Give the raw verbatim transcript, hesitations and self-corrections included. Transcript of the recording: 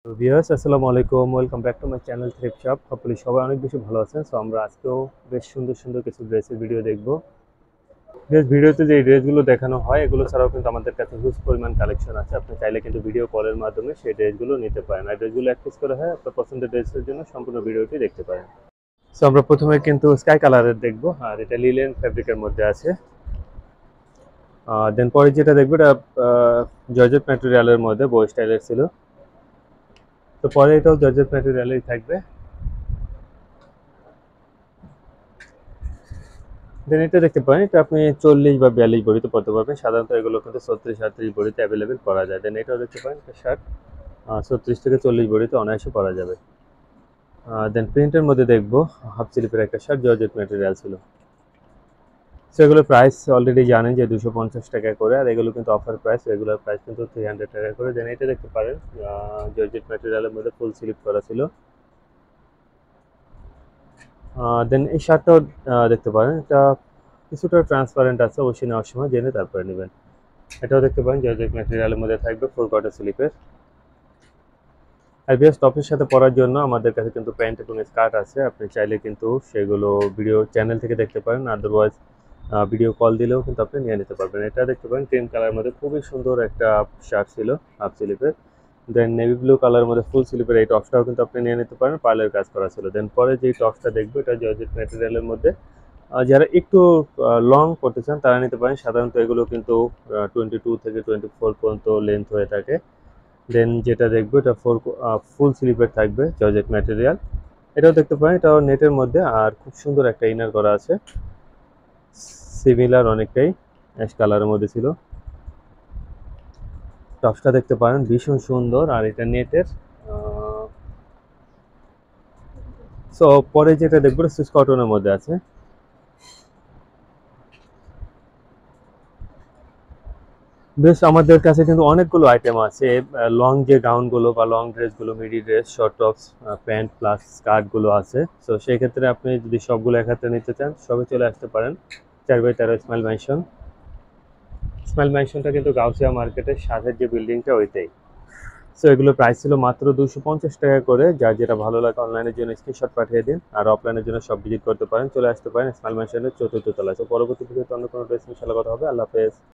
তো ভিউয়ার্স আসসালামু আলাইকুম, welcome back to my channel thrift shop. Hopefully সবাই অনেক বেশি ভালো আছেন। সো আমরা আজকেও বেশ সুন্দর সুন্দর কিছু ড্রেসের ভিডিও দেখব। বেশ ভিডিওতে যে ড্রেসগুলো দেখানো হয় এগুলো ছাড়াও কিন্তু আমাদের কাছে হিউজ পরিমাণ কালেকশন আছে। আপনি চাইলে কিন্তু ভিডিও কলের মাধ্যমে সেই ড্রেসগুলো নিতে পারেন। আর ড্রেসগুলো এক পিস করে হয় আপনার পছন্দের ড্রেসের জন্য সম্পূর্ণ ভিডিওটি দেখতে পারেন। সো আমরা প্রথমে কিন্তু স্কাই কালারের দেখব, আর এটা লিলেন ফ্যাব্রিকের মধ্যে আছে। দেন পরে যেটা দেখবো এটা জর্জেট ম্যাটেরিয়ালের মধ্যে বয় স্টাইলের ছিল। তো পরে এটাও জর্জেট ম্যাটেরিয়ালেই থাকবে। দেন এটা দেখতে পারেন, এটা আপনি চল্লিশ বা বিয়াল্লিশ বড়িতে পড়তে পারবেন। সাধারণত এগুলো কিন্তু ছত্রিশ আটত্রিশ বড়িতে অ্যাভেলেবেল করা যায়। দেন এটাও দেখতে পারেন, একটা শার্ট ছত্রিশ থেকে চল্লিশ বড়িতে অনায়াসে পরা যাবে। দেন প্রিন্টের মধ্যে দেখবো হাফ স্লিপের একটা শার্ট, জর্জেট ম্যাটেরিয়াল ছিল। সো এগুলোর প্রাইস অলরেডি জানেন যে দুশো পঞ্চাশ টাকা করে, আর এগুলো কিন্তু অফার প্রাইস, রেগুলার প্রাইস কিন্তু থ্রি হান্ড্রেড টাকা করে। দেন এটা দেখতে পারেন, জর্জেট ম্যাটেরিয়ালের মধ্যে ফুল স্লিপ করা ছিল। দেন এই শার্টটাও দেখতে পারেন, এটা কিছুটা ট্রান্সপারেন্ট আছে, অবশ্যই নেওয়ার সময় জেনে তারপরে নেবেন। এটাও দেখতে পারেন জর্জেট ম্যাটেরিয়ালের মধ্যে থাকবে, ফোর কোয়ার্টার স্লিপের। আর বেশ টপের সাথে পরার জন্য আমাদের কাছে কিন্তু প্যান্ট এবং স্কার্ট আছে, আপনি চাইলে কিন্তু সেগুলো ভিডিও চ্যানেল থেকে দেখতে পারেন, আদারওয়াইজ ভিডিও কল দিলেও কিন্তু আপনি নিয়ে নিতে পারবেন। এটা দেখতে পারেন ক্রিম কালারের মধ্যে খুবই সুন্দর একটা শার্ট ছিল হাফ স্লিপের। দেন নেভি ব্লু কালারের মধ্যে ফুল স্লিপের এই টপসটাও কিন্তু আপনি নিয়ে নিতে পারেন, পার্লের কাজ করা ছিল। দেন পরে যে টপসটা দেখবো এটা জর্জেট ম্যাটেরিয়ালের মধ্যে। যারা একটু লং করতে চান তারা নিতে পারেন। সাধারণত এগুলো কিন্তু টোয়েন্টি টু থেকে টোয়েন্টি ফোর পর্যন্ত লেন্থ হয়ে থাকে। দেন যেটা দেখবো এটা ফোর ফুল স্লিপের থাকবে, জর্জেট ম্যাটেরিয়াল। এটাও দেখতে পারেন, এটাও নেটের মধ্যে, আর খুব সুন্দর একটা ইনার করা আছে, সিমিলার অনেকটাই অ্যাশ কালারের মধ্যে ছিল। টপসটা দেখতে পারেন ভীষণ সুন্দর, আর এটা নেটের। সো পরে যেটা দেখবো সুইস কটনের মধ্যে আছে। বেশ আমাদের কাছে কিন্তু অনেকগুলো আইটেম আছে, লং যে গাউনগুলো বা লং ড্রেসগুলো, midi dress, short tops, pant plus স্কার্টগুলো আছে। সো সেই ক্ষেত্রে আপনি যদি সবগুলো একসাথে নিতে চান সবে চলে আসতে পারেন চার বাই তেরো স্মাইল ম্যানশন। স্মাইল ম্যানশনটা কিন্তু গাউসিয়া মার্কেটের সাথের যে বিল্ডিংটা ওইটাই। সো এগুলোর প্রাইস ছিল মাত্র দুশো পঞ্চাশ টাকা করে। যার যেটা ভালো লাগে অনলাইনের জন্য স্ক্রিনশট পাঠিয়ে দিন, আর অফলাইনের জন্য সব ভিজিট করতে পারেন, চলে আসতে পারেন স্মাইল ম্যানশনের চতুর্থ তলায়। তো পরবর্তী ভিডিওতে অন্য কোনো ড্রেস ইনশাআল্লাহ কথা হবে। আল্লাহ হাফেজ।